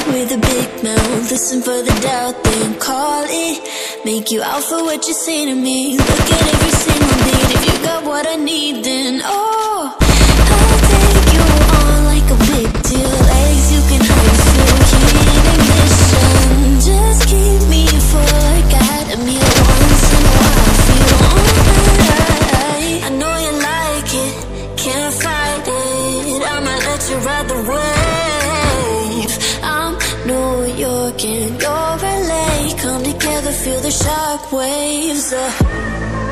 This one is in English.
with a big mouth, listen for the doubt, then call it. Make you out for what you say to me. Look at every single beat. If you got what I need, then oh, I'll take you on like a big deal. Legs you can hide, feel heat ignition. Just keep me full like I had a meal once in a while. Feel alright. I know you like it, can't fight it. I might let you ride the wave. I'm New York and you're LA. Come together, feel the shock waves.